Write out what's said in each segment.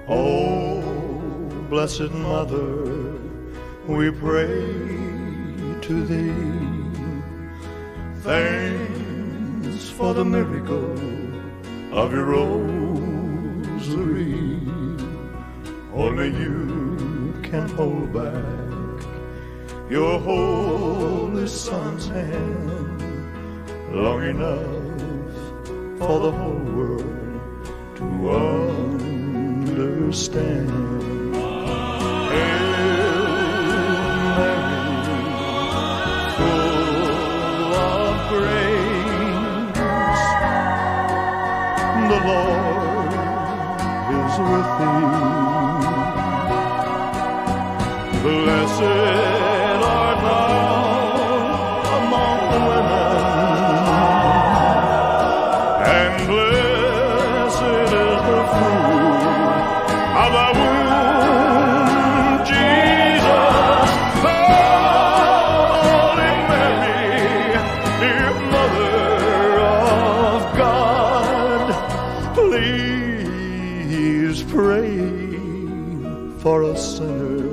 Oh, Blessed Mother, we pray to thee. Thanks for the miracle of your rosary. Only you can hold back your holy Son's hand long enough for the whole world to understand. Hail Mary, full of grace, the Lord is with thee. Blessed art thou among women, and blessed is the fruit of thy womb, Jesus. Holy Mary, dear Mother of God, please pray for us sinners,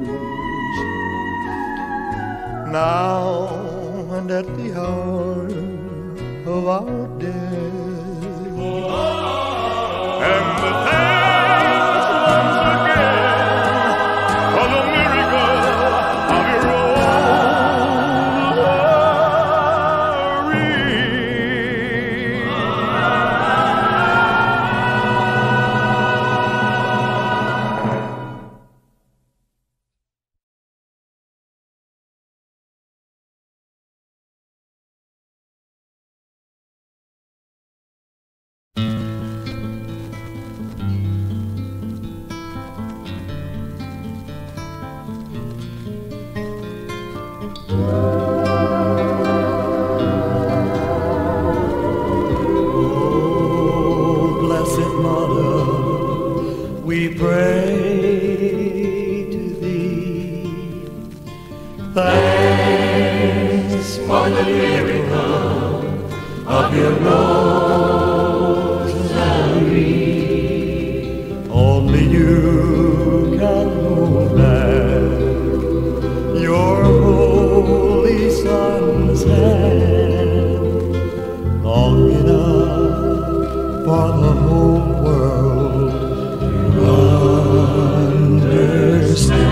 now and at the hour of our death. And the thanks once again for the miracle of your understand.